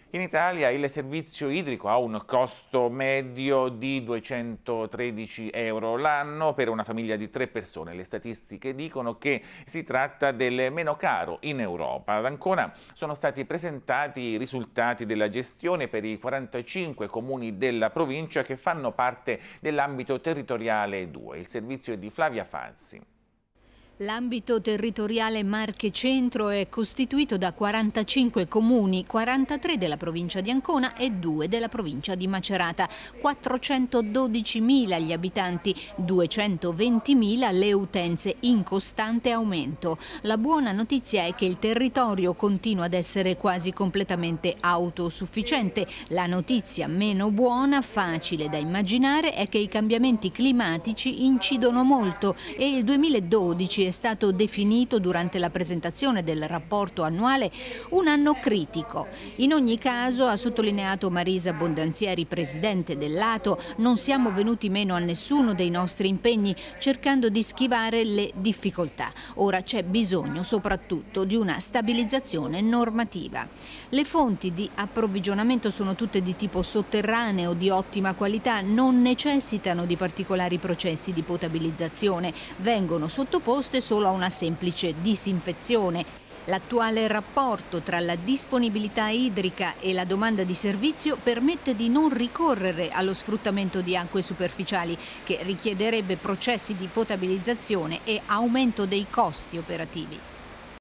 In Italia il servizio idrico ha un costo medio di 213 euro l'anno per una famiglia di 3 persone. Le statistiche dicono che si tratta del meno caro in Europa. Ad Ancona sono stati presentati i risultati della gestione per i 45 comuni della provincia che fanno parte dell'ambito territoriale 2. Il servizio è di Flavia Fazzi. L'ambito territoriale Marche Centro è costituito da 45 comuni, 43 della provincia di Ancona e 2 della provincia di Macerata, 412.000 gli abitanti, 220.000 le utenze, in costante aumento. La buona notizia è che il territorio continua ad essere quasi completamente autosufficiente. La notizia meno buona, facile da immaginare, è che i cambiamenti climatici incidono molto e il 2012 è stato definito durante la presentazione del rapporto annuale un anno critico. In ogni caso, ha sottolineato Marisa Bondanzieri, presidente dell'ATO, non siamo venuti meno a nessuno dei nostri impegni cercando di schivare le difficoltà. Ora c'è bisogno soprattutto di una stabilizzazione normativa. Le fonti di approvvigionamento sono tutte di tipo sotterraneo, di ottima qualità, non necessitano di particolari processi di potabilizzazione, vengono sottoposte solo a una semplice disinfezione. L'attuale rapporto tra la disponibilità idrica e la domanda di servizio permette di non ricorrere allo sfruttamento di acque superficiali, che richiederebbe processi di potabilizzazione e aumento dei costi operativi.